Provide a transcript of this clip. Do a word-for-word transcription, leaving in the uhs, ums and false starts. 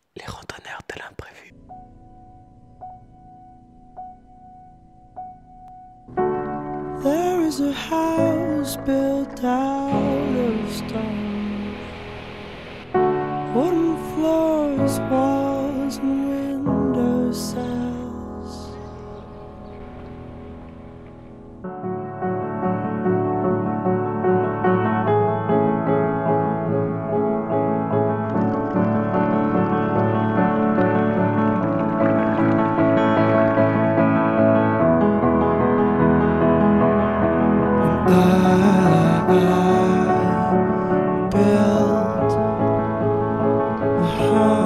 Les randonneurs de l'imprévu. There is a house built out of stone, wooden floors, walls, and window sills. I built a house